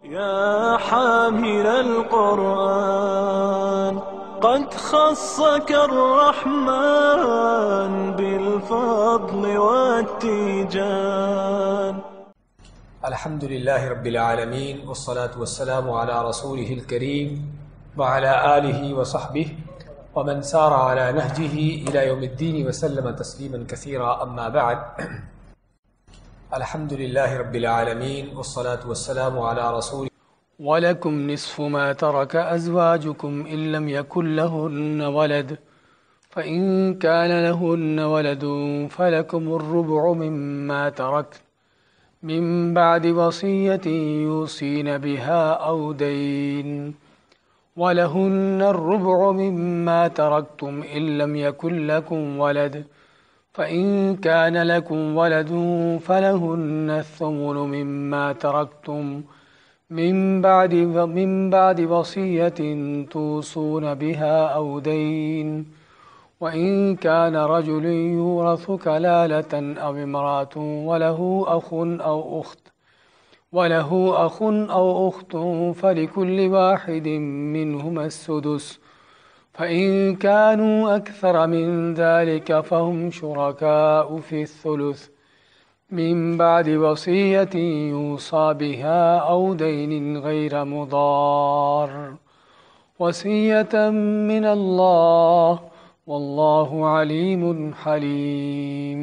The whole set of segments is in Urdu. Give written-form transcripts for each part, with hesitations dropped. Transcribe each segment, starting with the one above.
يا حامل القرآن قد خصك الرحمن بالفضل والتيجان. الحمد لله رب العالمين والصلاة والسلام على رسوله الكريم وعلى آله وصحبه ومن سار على نهجه إلى يوم الدين وسلم تسليما كثيرا. أما بعد، الحمد لله رب العالمين والصلاة والسلام على رسوله. وَلَكُمْ نِصْفُ مَا تَرَكَ أَزْوَاجُكُمْ إِن لَّمْ يَكُن لَّهُنَّ وَلَدٌ فَإِن كَانَ لَهُنَّ وَلَدٌ فَلَكُمُ الرُّبُعُ مِمَّا تَرَكْنَ مِن بَعْدِ وَصِيَّةٍ يُوصِينَ بِهَا أَوْ دَيْنٍ وَلَهُنَّ الرُّبُعُ مِمَّا تَرَكْتُمْ إِن لَّمْ يَكُن لَّكُمْ وَلَدٌ فَإِن كَانَ لَكُمْ وَلَدٌ فَلَهُنَّ الثُّمُنُ مِمَّا تَرَكْتُمْ من بعد وصية توصون بها أو دين وإن كان رجل يورث كلالة أو امرأة وله أخ أو أخت فلكل واحد منهما السدس فإن كانوا أكثر من ذلك فهم شركاء في الثلث من بعد وصية يوصى بها أو دين غير مضار وصية من الله والله عليم حليم.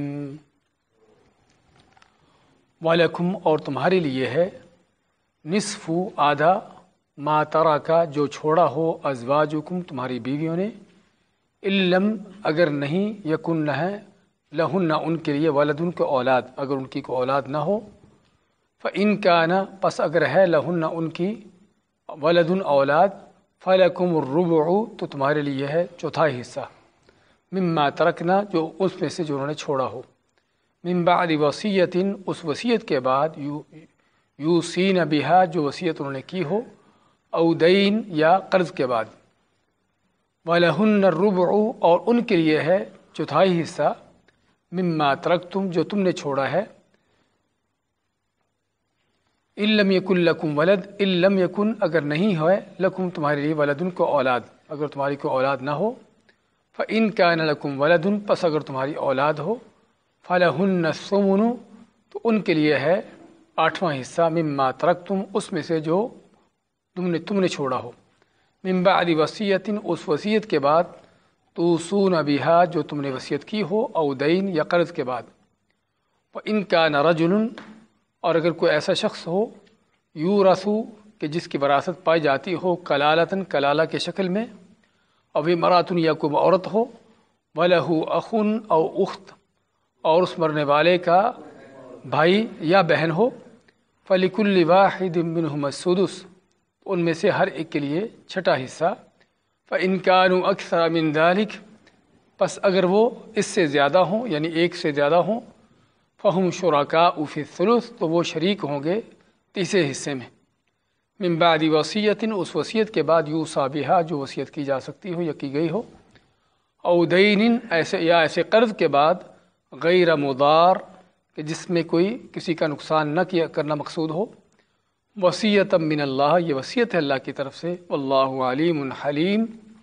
وَلَكُمْ اور تمہارے لیے ہے نصف آدھا ما ترکا جو چھوڑا ہو ازواجکم تمہاری بیویوں نے علم اگر نہیں یکن نہ ہے لہن ان کے لیے ولدن کو اولاد اگر ان کی کو اولاد نہ ہو فإن کان پس اگر ہے لہن ان کی ولدن اولاد فلکم الربع تو تمہارے لیے ہے چوتھائی حصہ مما ترکنا جو اس میں سے جو انہوں نے چھوڑا ہو من بعد وصیت اس وصیت کے بعد یوصین بہا جو وصیت انہوں نے کی ہو او دین یا قرض کے بعد ولہن الربع اور ان کے لیے ہے چوتھائی حصہ مما ترکتم جو تم نے چھوڑا ہے ان لم یکن لکم ولد ان لم یکن اگر نہیں ہے لکم تمہارے لیے ولدن کو اولاد اگر تمہاری کو اولاد نہ ہو فإن کان لکم ولدن پس اگر تمہاری اولاد ہو فلہن الثمن تو ان کے لیے ہے آٹھواں حصہ مما ترکتم اس میں سے جو تم نے چھوڑا ہو من بعد وصیت اس وصیت کے بعد توصون بہا جو تم نے وصیت کی ہو او دین یا قرض کے بعد وإن کان رجل اور اگر کوئی ایسا شخص ہو یورث کہ جس کی وراثت پائی جاتی ہو کلالتاً کلالہ کے شکل میں او امرأۃ یا کوئی عورت ہو وَلَهُ أَخٌ او اخت اور اس مرنے والے کا بھائی یا بہن ہو فَلِكُلِّ وَاحِدٍ مِّنْهُمَا السُّدُسُ ان میں سے ہر ایک کے لیے چھٹا حصہ فَإِن كَانُوا أَكْثَرَ مِن ذَلِكَ پس اگر وہ اس سے زیادہ ہوں یعنی ایک سے زیادہ ہوں فَهُمْ شُرَكَاءُ فِي الثُّلُثِ تو وہ شریک ہوں گے تیسرے حصے میں من بعد وصیت اس وصیت کے بعد یوصى بها جو وصیت کی جا سکتی ہو یا کی گئی ہو او دین ایسے قرض کے بعد غیر مضار کہ جس میں کوئی کسی کا نقصان نہ کرنا مقصود ہو وصیۃ من اللہ یہ وصیت ہے اللہ کی طرف سے واللہ علیم حلیم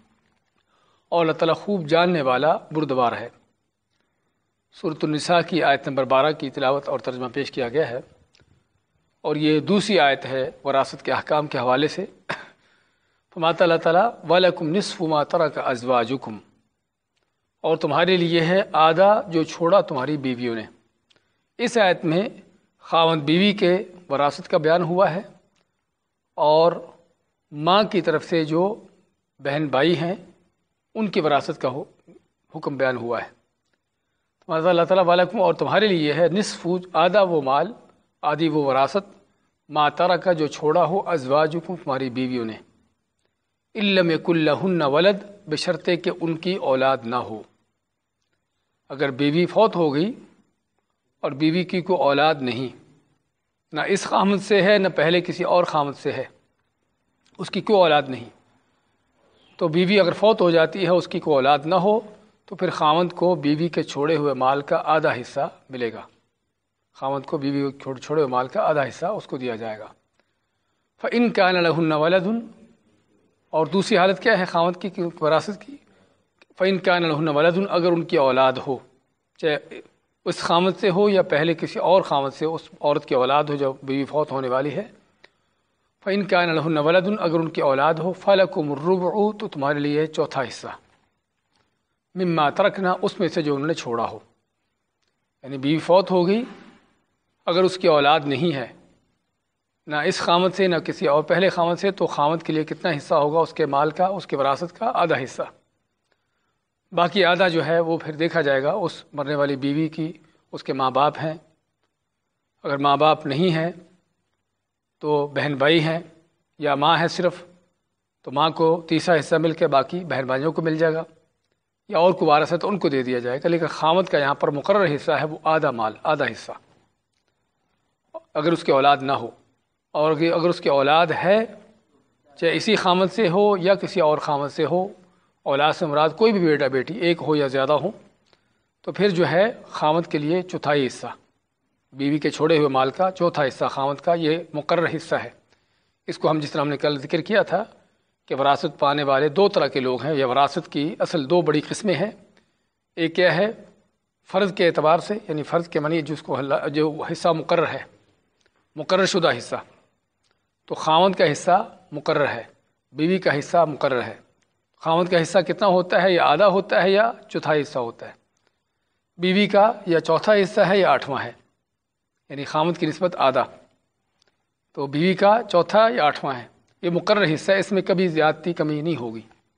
اور اللہ تعالیٰ خوب جاننے والا بردبار ہے. سورۃ النساء کی آیت نمبر 12 کی تلاوت اور ترجمہ پیش کیا گیا ہے اور یہ دوسری آیت ہے وراثت کے احکام کے حوالے سے. فرماتا اللہ تعالیٰ وَلَكُمْ نِصْفُ مَا تَرَكَ أَزْوَاجُكُمْ اور تمہارے لیے ہے آدھا جو چھوڑا تمہاری بیویوں نے. اس آیت میں خاوند بیوی کے وراثت کا بیان ہوا ہے اور ماں کی طرف سے جو بہن بھائی ہیں ان کی وراثت کا حکم بیان ہوا ہے. اللہ تعالیٰ وَلَكُمْ اور تمہارے لیے ہے نصف آدھا وہ مال آدھی وہ وراثت ما ترکا جو چھوڑا ہو ازواجکم تمہاری بیویوں نے ان لم یکن لہن ولد بشرطے کہ ان کی اولاد نہ ہو. اگر بیوی فوت ہو گئی اور بیوی کی کوئی اولاد نہیں نہ اس خامد سے ہے نہ پہلے کسی اور خامد سے ہے اس کی کوئی اولاد نہیں تو بیوی اگر فوت ہو جاتی ہے اس کی کوئی اولاد نہ ہو تو پھر خاوند کو بیوی کے چھوڑے ہوئے مال کا آدھا حصہ ملے گا. خاوند کو بیوی کے چھوڑے ہوئے مال کا آدھا حصہ اس کو دیا جائے گا. فإن كان لهن ولد، اور دوسری حالت کیا ہے خامد کی وراثت کی؟ فإن كان لهن ولد، اگر ان کی اولاد ہو، چاہے اس خامد سے ہو یا پہلے کسی اور خامد سے اس عورت کی اولاد ہو جو بیوی فوت ہونے والی ہے. فإن كان لهن ولد، اگر ان کی اولاد ہو، فلکم الربع، تو تمہارے لیے چوتھا حصہ، مما ترکنا، اس میں سے جو انہوں نے چھوڑا ہو. یعنی بیوی فوت ہو گئی، اگر اس کی اولاد نہیں ہے نہ اس خامد سے نہ کسی اور پہلے خامد سے، تو خامد کے لیے کتنا حصہ ہوگا اس کے مال کا، اس کے وراثت کا؟ آدھا حصہ. باقی آدھا جو ہے وہ پھر دیکھا جائے گا اس مرنے والی بیوی کی، اس کے ماں باپ ہیں، اگر ماں باپ نہیں ہیں تو بہن بھائی ہیں، یا ماں ہے صرف تو ماں کو تیسرا حصہ مل کے باقی بہن بھائیوں کو مل جائے گا، یا اور کو وارث ہے تو ان کو دے دیا جائے گا. لیکن خامد کا یہاں پر مقرر حصہ ہے وہ آدھا مال، آدھا حصہ، اگر اس کی اولاد نہ ہو. اور اگر اس کی اولاد ہے، چاہے اسی خامد سے ہو یا کسی اور خامد سے ہو، اولاد سے مراد کوئی بھی بیٹا بیٹی ایک ہو یا زیادہ ہو، تو پھر جو ہے خامد کے لیے چوتھائی حصہ، بیوی کے چھوڑے ہوئے مال کا چوتھا حصہ خامد کا، یہ مقرر حصہ ہے. اس کو ہم جس طرح ہم نے کل ذکر کیا تھا کہ وراثت پانے والے دو طرح کے لوگ ہیں، یا وراثت کی اصل دو بڑی قسمیں ہیں. ایک کیا ہے؟ فرض کے اعتبار سے، یعنی فرض کے معنی جس کو جو حصہ مقرر ہے، مقرر شدہ حصہ، تو خامد کا حصہ مقرر ہے، بیوی کا حصہ مقرر ہے. خامد کا حصہ کتنا ہوتا ہے؟ یا آدھا ہوتا ہے یا چوتھائی حصہ ہوتا ہے. بیوی کا یا چوتھا حصہ ہے یا آٹھواں ہے، یعنی خامد کی نسبت آدھا، تو بیوی کا چوتھا یا آٹھواں ہے. یہ مقرر حصہ ہے، اس میں کبھی زیادتی کمی نہیں ہوگی،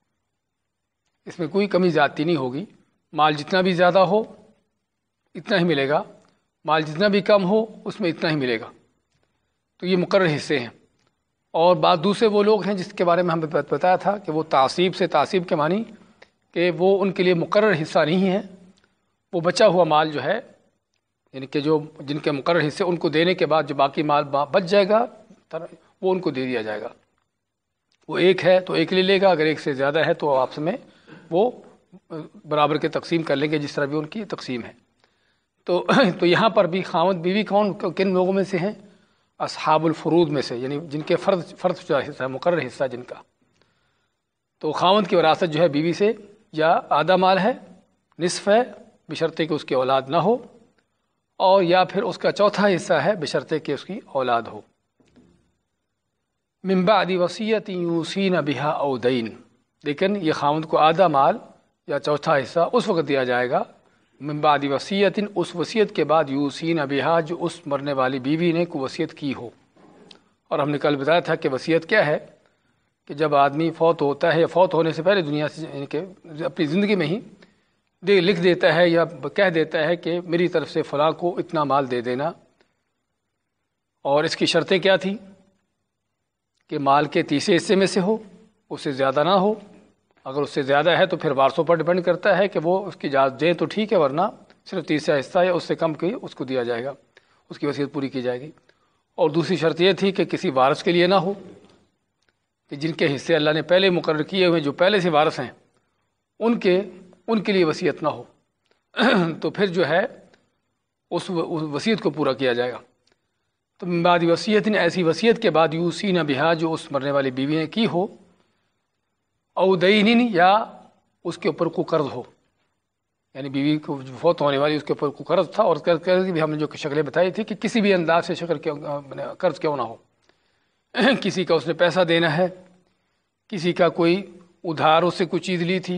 اس میں کوئی کمی زیادتی نہیں ہوگی. مال جتنا بھی زیادہ ہو اتنا ہی ملے گا، مال جتنا بھی کم ہو اس میں اتنا ہی ملے گا. تو یہ مقرر حصے ہیں. اور بعض دوسرے وہ لوگ ہیں جس کے بارے میں ہمیں بتایا تھا کہ وہ تعصیب سے، تعصیب کے معنی کہ وہ ان کے لیے مقرر حصہ نہیں ہے، وہ بچا ہوا مال جو ہے، یعنی کہ جو جن کے مقرر حصے ان کو دینے کے بعد جو باقی مال بچ جائے گا وہ ان کو دے دیا جائے گا. وہ ایک ہے تو ایک لے لے گا، اگر ایک سے زیادہ ہے تو آپس میں وہ برابر کے تقسیم کر لیں گے جس طرح بھی ان کی تقسیم ہے. تو یہاں پر بھی خامد بیوی کن لوگوں میں سے ہیں؟ اصحاب الفروض میں سے، یعنی جن کے فرض شدہ حصہ ہے، مقرر حصہ جن کا. تو خامد کی وراثت جو ہے بیوی سے یا آدھا مال ہے، نصف ہے بشرطے کہ اس کی اولاد نہ ہو، اور یا پھر اس کا چوتھا حصہ ہے بشرطے کہ اس کی اولاد ہو. من بعد وصیت یوصین بہا او دین، لیکن یہ خامد کو آدھا مال یا چوتھا حصہ اس وقت دیا جائے گا من بعد وصیت، اس وصیت کے بعد یوصین بہا، جو اس مرنے والی بیوی نے کو وصیت کی ہو. اور ہم نے کل بتایا تھا کہ وصیت کیا ہے، کہ جب آدمی فوت ہوتا ہے یا فوت ہونے سے پہلے دنیا سے، یعنی کہ اپنی زندگی میں ہی لکھ دیتا ہے یا کہہ دیتا ہے کہ میری طرف سے فلاں کو اتنا مال دے دینا. اور اس کی شرطیں کیا تھیں کہ مال کے تیسرے حصے میں سے ہو، اس سے زیادہ نہ ہو. اگر اس سے زیادہ ہے تو پھر وارثوں پر ڈیپینڈ کرتا ہے کہ وہ اس کی اجازت دیں تو ٹھیک ہے، ورنہ صرف تیسرا حصہ یا اس سے کم کی اس کو دیا جائے گا، اس کی وصیت پوری کی جائے گی. اور دوسری شرط یہ تھی کہ کسی وارث کے لیے نہ ہو، کہ جن کے حصے اللہ نے پہلے مقرر کیے ہوئے جو پہلے سے وارث ہیں ان کے لیے وصیت نہ ہو. تو پھر جو ہے اس وصیت کو پورا کیا جائے گا. تو من بعد وصیت، ایسی وصیت کے بعد یوصین بہا، جو اس مرنے والی بیوی نے کی ہو، او دین، یا اس کے اوپر کو قرض ہو، یعنی بیوی کو جو فوت ہونے والی اس کے اوپر کو قرض تھا. اور قرض کی بھی ہم نے جو شکلیں بتائی تھی کہ کسی بھی انداز سے قرض کیوں نہ ہو. کسی کا اس نے پیسہ دینا ہے، کسی کا کوئی ادھار اس سے کوئی چیز لی تھی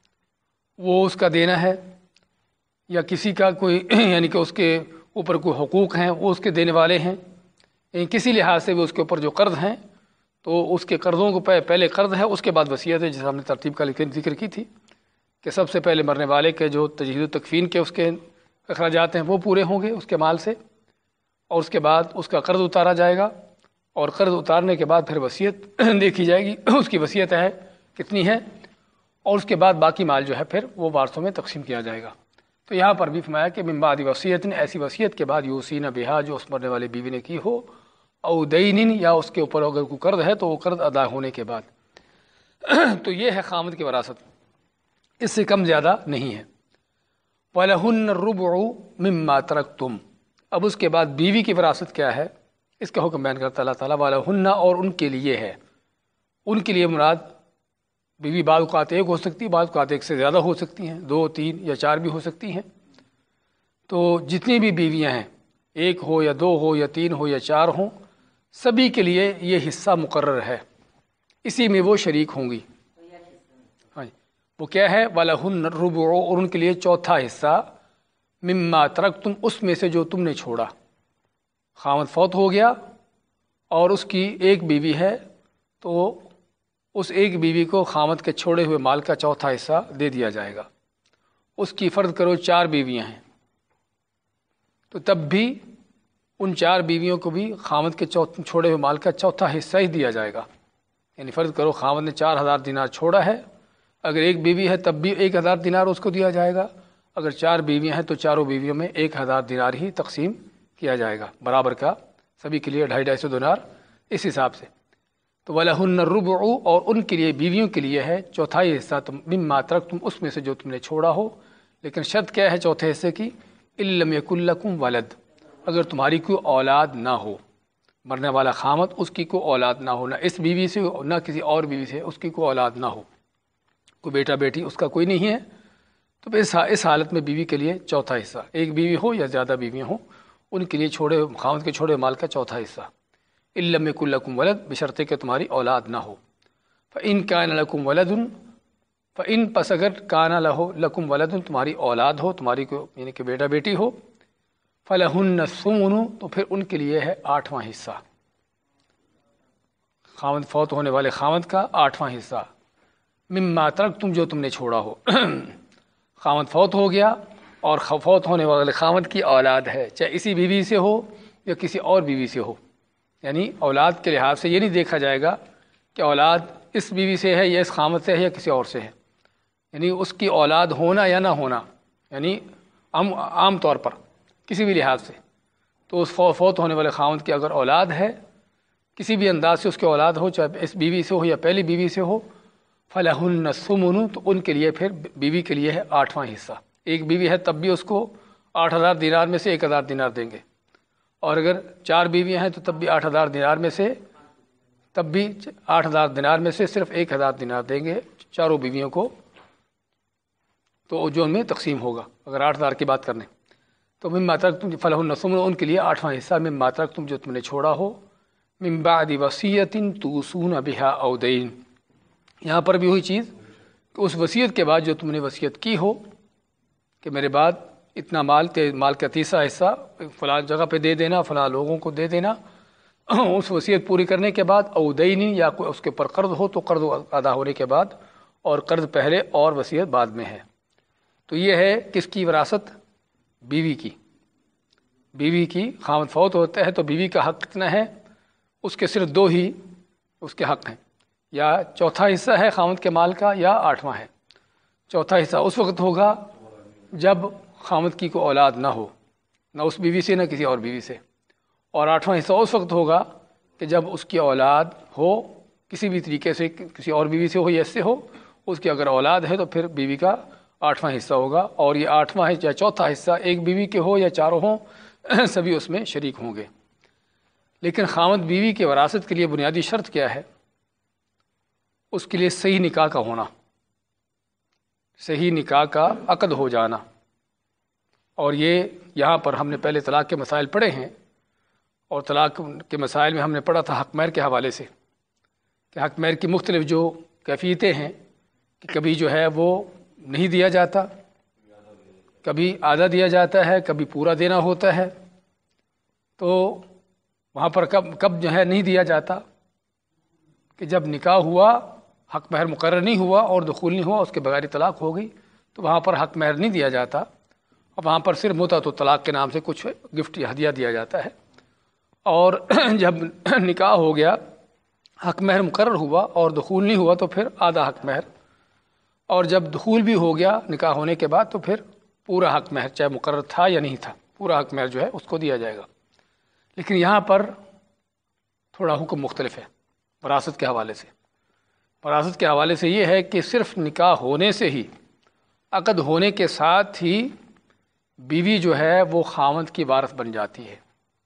وہ اس کا دینا ہے، یا کسی کا کوئی یعنی کہ اس کے اوپر کوئی حقوق ہیں وہ اس کے دینے والے ہیں، یعنی کسی لحاظ سے بھی اس کے اوپر جو قرض ہیں تو اس کے قرضوں کو پہلے قرض ہے، اس کے بعد وصیت ہے، جیسے ہم نے ترتیب کا ذکر کی تھی کہ سب سے پہلے مرنے والے کے جو تجہیز و تکفین کے اس کے اخراجات ہیں وہ پورے ہوں گے اس کے مال سے، اور اس کے بعد اس کا قرض اتارا جائے گا، اور قرض اتارنے کے بعد پھر وصیت دیکھی جائے گی اس کی وصیت ہے کتنی ہے، اور اس کے بعد باقی مال جو ہے پھر وہ وارثوں میں تقسیم کیا جائے گا. تو یہاں پر بھی فرمایا کہ من بعد وصیت، ایسی وصیت کے بعد یوصین بہا، جو اس مرنے والی بیوی نے کی ہو، او دین، یا اس کے اوپر اگر کوئی قرض ہے تو وہ قرض ادا ہونے کے بعد. تو یہ ہے خامد کی وراثت، اس سے کم زیادہ نہیں ہے. وَلَهُنَّ الرُّبُعُ مِمَّا تَرَكْتُمْ، اب اس کے بعد بیوی کی وراثت کیا ہے اس کا حکم بیان کرتا اللہ تعالیٰ وَلَهُنَّ، اور ان کے لیے ہے. ان کے لیے مراد بیوی بعض اوقات ایک ہو سکتی ہے، بعض اوقات ایک سے زیادہ ہو سکتی ہیں، 2 3 یا 4 بھی ہو سکتی ہیں. تو جتنی بھی بیویاں ہیں، 1 ہو یا 2 ہو یا 3 ہو یا 4 ہوں، سبھی کے لیے یہ حصہ مقرر ہے، اسی میں وہ شریک ہوں گی. ہاں جی، وہ کیا ہے؟ وَلَهُنَّ الرُّبُعُ، اور ان کے لیے چوتھا حصہ، مما ترکتم، اس میں سے جو تم نے چھوڑا. خاوند فوت ہو گیا اور اس کی ایک بیوی ہے، تو اس ایک بیوی کو خاوند کے چھوڑے ہوئے مال کا چوتھا حصہ دے دیا جائے گا. اس کی فرض کرو 4 بیویاں ہیں، تو تب بھی ان 4 بیویوں کو بھی خاوند کے چھوڑے ہوئے مال کا چوتھا حصہ ہی دیا جائے گا. یعنی فرض کرو خاوند نے 4000 دینار چھوڑا ہے، اگر ایک بیوی ہے تب بھی 1000 دینار اس کو دیا جائے گا. اگر 4 بیویاں ہیں تو چاروں بیویوں میں 1000 دینار ہی تقسیم کیا جائے گا، برابر کا، سبھی کے لیے 250 دینار اس حساب سے. تو وَلَهُنَّ الرُّبُعُ، اور ان کے لیے بیویوں کے لیے ہے چوتھائی حصہ، مما ترکتم، اس میں سے جو تم نے چھوڑا ہو. لیکن شرط کیا ہے چوتھے حصے کی؟ إِن لَّمْ يَكُن لَّكُمْ وَلَد، اگر تمہاری کوئی اولاد نہ ہو. مرنے والا خامد، اس کی کوئی اولاد نہ ہو، نہ اس بیوی سے نہ کسی اور بیوی سے اس کی کوئی اولاد نہ ہو، کوئی بیٹا بیٹی اس کا کوئی نہیں ہے. تو اس حالت میں بیوی کے لیے چوتھا حصہ، ایک بیوی ہو یا زیادہ بیویاں ہوں، ان کے لیے خاوند کے چھوڑے مال کا چوتھا حصہ. إِن لَّمْ يَكُن لَّكُمْ وَلَد، بشرطے کہ تمہاری اولاد نہ ہو. فَإِن كَانَ لَكُمْ وَلَدٌ، فَإِن، پس اگر كَانَ لَكُمْ وَلَدٌ، تمہاری اولاد ہو، تمہاری کو یعنی کہ بیٹا بیٹی ہو، فَلَهُنَّ الثُّمُنُ، تو پھر ان کے لیے ہے 8واں حصہ. خاوند فوت ہونے والے خاوند کا 8واں حصہ، مما ترکتم، جو تم نے چھوڑا ہو. خاوند فوت ہو گیا اور فوت ہونے والے خاوند کی اولاد ہے، چاہے اسی بیوی سے ہو یا کسی اور بیوی سے ہو. یعنی اولاد کے لحاظ سے یہ نہیں دیکھا جائے گا کہ اولاد اس بیوی سے ہے یا اس خاوند سے ہے یا کسی اور سے ہے، یعنی اس کی اولاد ہونا یا نہ ہونا، یعنی عام طور پر کسی بھی لحاظ سے. تو اس فوت ہونے والے خاوند کی اگر اولاد ہے، کسی بھی انداز سے اس کی اولاد ہو، چاہے اس بیوی سے ہو یا پہلی بیوی سے ہو، فَلَهُنَّ الثُّمُنُ، تو ان کے لیے پھر بیوی کے لیے ہے 8واں حصہ. ایک بیوی ہے تب بھی اس کو 8000 دینار میں سے 1000 دینار دیں گے، اور اگر 4 بیویاں ہیں تو تب بھی 8000 دینار میں سے صرف 1000 دینار دیں گے چاروں بیویوں کو. تو جو ان میں تقسیم ہوگا، اگر 8000 کی بات کرنے تو مما ترکتم فلہن الثمن، ان کے لیے 8واں حصہ، مما ترکتم، جو تم نے چھوڑا ہو، من بعد وصیۃ توصون بها او دین. یہاں پر بھی وہی چیز کہ اس وصیت کے بعد جو تم نے وصیت کی ہو کہ میرے بعد اتنا مال کا تیسرا حصہ فلاں جگہ پہ دے دینا، فلاں لوگوں کو دے دینا، اس وصیت پوری کرنے کے بعد، او دین، یا کوئی اس کے اوپر قرض ہو تو قرض ادا ہونے کے بعد، اور قرض پہلے اور وصیت بعد میں ہے. تو یہ ہے کس کی وراثت؟ بیوی کی. بیوی کی خاوند فوت ہوتا ہے تو بیوی کا حق کتنا ہے؟ اس کے صرف 2 ہی اس کے حق ہیں، یا چوتھا حصہ ہے خاوند کے مال کا، یا 8واں ہے. چوتھا حصہ اس وقت ہوگا جب خاوند کی کوئی اولاد نہ ہو، نہ اس بیوی سے نہ کسی اور بیوی سے، اور 8واں حصہ اس وقت ہوگا کہ جب اس کی اولاد ہو، کسی بھی طریقے سے، کسی اور بیوی سے ہو یا اس سے ہو، اس کی اگر اولاد ہے تو پھر بیوی کا 8واں حصہ ہوگا. اور یہ 8واں یا چوتھا حصہ ایک بیوی کے ہو یا چاروں ہوں، سبھی اس میں شریک ہوں گے. لیکن خاوند بیوی کے وراثت کے لیے بنیادی شرط کیا ہے؟ اس کے لیے صحیح نکاح کا ہونا، صحیح نکاح کا عقد ہو جانا. اور یہ یہاں پر ہم نے پہلے طلاق کے مسائل پڑھے ہیں، اور طلاق کے مسائل میں ہم نے پڑھا تھا حق مہر کے حوالے سے کہ حق مہر کی مختلف جو کیفیتیں ہیں، کہ کبھی جو ہے وہ نہیں دیا جاتا، کبھی آدھا دیا جاتا ہے، کبھی پورا دینا ہوتا ہے. تو وہاں پر کب جو ہے نہیں دیا جاتا؟ کہ جب نکاح ہوا، حق مہر مقرر نہیں ہوا اور دخول نہیں ہوا، اس کے بغیر طلاق ہو گئی، تو وہاں پر حق مہر نہیں دیا جاتا، اور وہاں پر صرف متعت طلاق کے نام سے کچھ گفٹ یا ہدیہ دیا جاتا ہے. اور جب نکاح ہو گیا، حق مہر مقرر ہوا اور دخول نہیں ہوا، تو پھر آدھا حق مہر، اور جب دخول بھی ہو گیا نکاح ہونے کے بعد، تو پھر پورا حق مہر، چاہے مقرر تھا یا نہیں تھا، پورا حق مہر جو ہے اس کو دیا جائے گا. لیکن یہاں پر تھوڑا حکم مختلف ہے وراثت کے حوالے سے. وراثت کے حوالے سے یہ ہے کہ صرف نکاح ہونے سے ہی، عقد ہونے کے ساتھ ہی بیوی جو ہے وہ خاوند کی وارث بن جاتی ہے،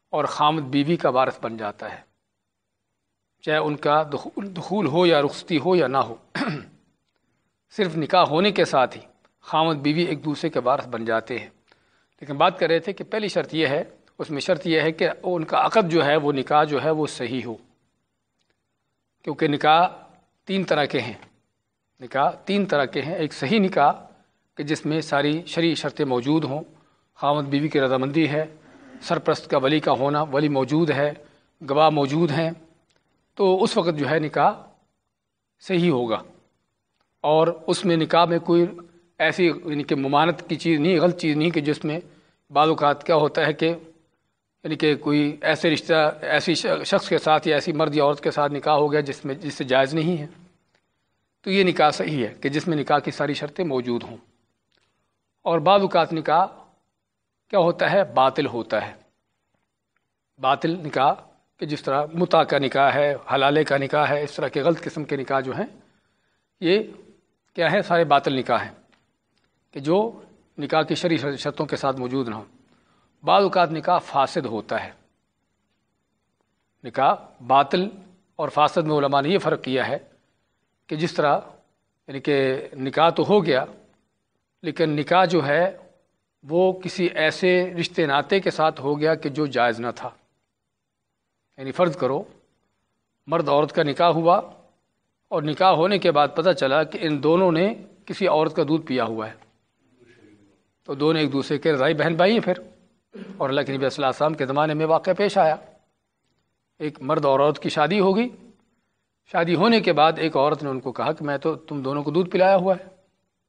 اور خامد بیوی کا وارث بن جاتا ہے، چاہے ان کا دخول ہو یا رخصتی ہو یا نہ ہو۔ صرف نکاح ہونے کے ساتھ ہی خامد بیوی ایک دوسرے کے وارث بن جاتے ہیں۔ لیکن بات کر رہے تھے کہ پہلی شرط یہ ہے، اس میں شرط یہ ہے کہ ان کا عقد جو ہے، وہ نکاح جو ہے وہ صحیح ہو، کیونکہ نکاح تین طرح کے ہیں۔ نکاح تین طرح کے ہیں، ایک صحیح نکاح کہ جس میں ساری شرعی شرطیں موجود ہوں، خامد بیوی کی رضامندی ہے، سرپرست کا ولی کا ہونا، ولی موجود ہے، گواہ موجود ہیں، تو اس وقت جو ہے نکاح صحیح ہوگا۔ اور اس میں نکاح میں کوئی ایسی یعنی کہ ممانعت کی چیز نہیں، غلط چیز نہیں کہ جس میں بعض اوقات کیا ہوتا ہے کہ یعنی کہ کوئی ایسے رشتہ ایسی شخص کے ساتھ یا ایسی مرد یا عورت کے ساتھ نکاح ہو گیا جس سے جائز نہیں ہے۔ تو یہ نکاح صحیح ہے کہ جس میں نکاح کی ساری شرطیں موجود ہوں۔ اور بعض اوقات نکاح کیا ہوتا ہے، باطل ہوتا ہے۔ باطل نکاح کہ جس طرح متع کا نکاح ہے، حلالے کا نکاح ہے، اس طرح کے غلط قسم کے نکاح جو ہیں یہ کیا ہے، سارے باطل نکاح ہیں کہ جو نکاح کی شرعی شرطوں کے ساتھ موجود نہ ہو۔ بعض اوقات نکاح فاسد ہوتا ہے۔ نکاح باطل اور فاسد میں علماء نے یہ فرق کیا ہے کہ جس طرح یعنی کہ نکاح تو ہو گیا، لیکن نکاح جو ہے وہ کسی ایسے رشتے ناطے کے ساتھ ہو گیا کہ جو جائز نہ تھا۔ یعنی فرض کرو مرد عورت کا نکاح ہوا اور نکاح ہونے کے بعد پتہ چلا کہ ان دونوں نے کسی عورت کا دودھ پیا ہوا ہے، تو دونوں ایک دوسرے کے رضائی بہن بھائی ہیں پھر۔ اور اللہ کے نبی صلی اللہ علیہ وسلم کے زمانے میں واقعہ پیش آیا، ایک مرد اور عورت کی شادی ہو گئی، شادی ہونے کے بعد ایک عورت نے ان کو کہا کہ میں تو تم دونوں کو دودھ پلایا ہوا ہے۔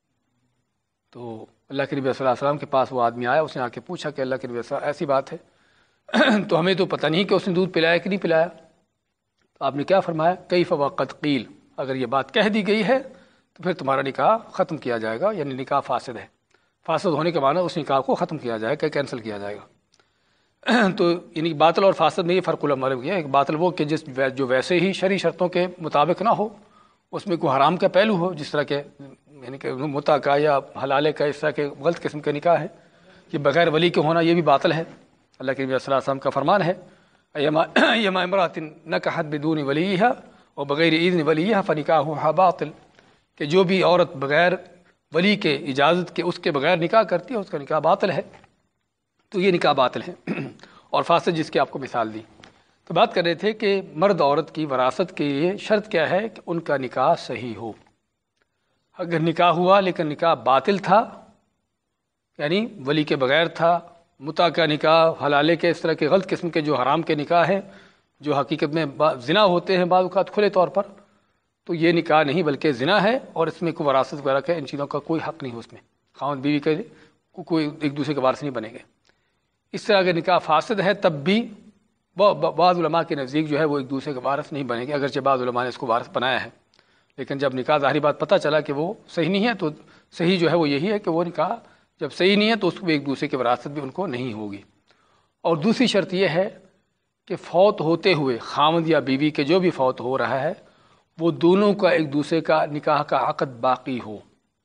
تو اللہ کے نبی صلی اللہ علیہ وسلم کے پاس وہ آدمی آیا، اس نے آ کے پوچھا کہ اللہ کے نبی صلی اللہ علیہ وسلم ایسی بات ہے تو ہمیں تو پتہ نہیں کہ اس نے دودھ پلایا کہ نہیں پلایا۔ تو آپ نے کیا فرمایا، کیف وقد قیل، اگر یہ بات کہہ دی گئی ہے تو پھر تمہارا نکاح ختم کیا جائے گا، یعنی نکاح فاسد ہے۔ فاسد ہونے کے معنی اس نکاح کو ختم کیا جائے گا، کینسل کیا جائے گا۔ تو یعنی باطل اور فاسد میں یہ فرق علماء نے کیا، ایک باطل وہ کہ جو ویسے ہی شرعی شرطوں کے مطابق نہ ہو، اس میں کوئی حرام کا پہلو ہو، جس طرح کے یعنی کہ متع کا یا حلالے کا، اس طرح کے غلط قسم کے نکاح ہے، یہ بغیر ولی کے ہونا یہ بھی باطل ہے۔ اللہ کے نبی صلی اللہ علیہ وسلم کا فرمان ہے، ایما امرأۃ نکحت بدون ولیہا وبغیر اذن ولیہا فنکاحها باطل، کہ جو بھی عورت بغیر ولی کے اجازت کے اس کے بغیر نکاح کرتی ہے اس کا نکاح باطل ہے۔ تو یہ نکاح باطل ہے اور فاسد جس کی آپ کو مثال دی۔ تو بات کر رہے تھے کہ مرد عورت کی وراثت کے لیے شرط کیا ہے کہ ان کا نکاح صحیح ہو۔ اگر نکاح ہوا لیکن نکاح باطل تھا، یعنی ولی کے بغیر تھا، متع کا نکاح، حلالے کے، اس طرح کے غلط قسم کے جو حرام کے نکاح ہیں جو حقیقت میں زنا ہوتے ہیں بعض اوقات کھلے طور پر، تو یہ نکاح نہیں بلکہ زنا ہے، اور اس میں کوئی وراثت وغیرہ کا ان چیزوں کا کوئی حق نہیں ہو، اس میں خاوند بیوی کے کوئی ایک دوسرے کے وارث نہیں بنے گے۔ اس طرح اگر نکاح فاسد ہے تب بھی بعض علماء کے نزدیک جو ہے وہ ایک دوسرے کے وارث نہیں بنے گے، اگرچہ بعض علماء نے اس کو وارث بنایا ہے، لیکن جب نکاح ظاہری بات پتہ چلا کہ وہ صحیح نہیں ہے تو صحیح جو ہے وہ یہی ہے کہ وہ نکاح جب صحیح نہیں ہے تو اس کو ایک دوسرے کی وراثت بھی ان کو نہیں ہوگی۔ اور دوسری شرط یہ ہے کہ فوت ہوتے ہوئے خامد یا بیوی کے جو بھی فوت ہو رہا ہے وہ دونوں کا ایک دوسرے کا نکاح کا عقد باقی ہو،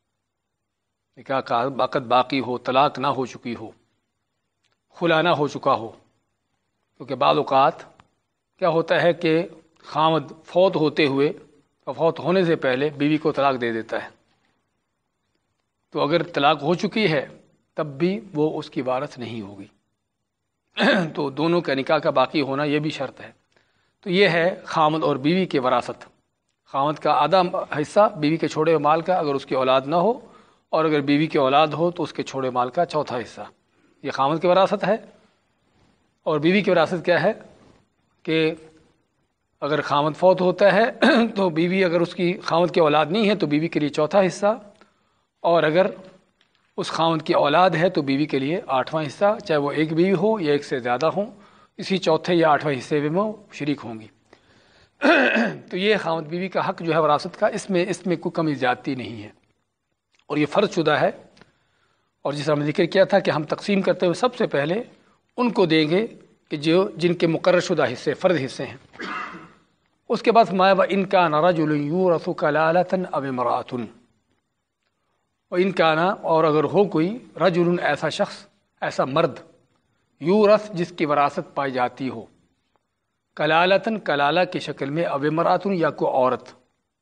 نکاح کا عقد باقی ہو، طلاق نہ ہو چکی ہو، خلا نہ ہو چکا ہو۔ کیونکہ بعض اوقات کیا ہوتا ہے کہ خامد فوت ہوتے ہوئے اور فوت ہونے سے پہلے بیوی کو طلاق دے دیتا ہے، تو اگر طلاق ہو چکی ہے تب بھی وہ اس کی وارث نہیں ہوگی تو دونوں کا نکاح کا باقی ہونا یہ بھی شرط ہے۔ تو یہ ہے خامد اور بیوی کی وراثت۔ خامد کا آدھا حصہ بیوی کے چھوڑے ہوئے مال کا اگر اس کی اولاد نہ ہو، اور اگر بیوی کی اولاد ہو تو اس کے چھوڑے مال کا چوتھا حصہ، یہ خامد کی وراثت ہے۔ اور بیوی کی وراثت کیا ہے کہ اگر خامد فوت ہوتا ہے تو بیوی اگر اس کی خامد کی اولاد نہیں ہے تو بیوی کے لیے چوتھا حصہ، اور اگر اس خامد کی اولاد ہے تو بیوی کے لیے آٹھواں حصہ، چاہے وہ ایک بیوی ہو یا ایک سے زیادہ ہوں، اسی چوتھے یا آٹھواں حصے میں وہ شریک ہوں گی۔ تو یہ خامد بیوی کا حق جو ہے وراثت کا، اس میں کوئی کمی زیادتی نہیں ہے، اور یہ فرض شدہ ہے۔ اور جس طرح ہم نے ذکر کیا تھا کہ ہم تقسیم کرتے ہوئے سب سے پہلے ان کو دیں گے کہ جن کے مقرر شدہ حصے فرض حصے ہیں۔ اس کے بعد فرمایا وَإِنْ كَانَ رَجُلٌ يُورَثُ كَلَالَةً أَوْ امْرَأَةٌ، وَإِنْ كَانَ، اور اگر ہو کوئی رجل ایسا شخص، ایسا مرد، یورث جس کی وراثت پائی جاتی ہو، کلالتن کلالہ کی شکل میں، او امرأتن یا کوئی عورت،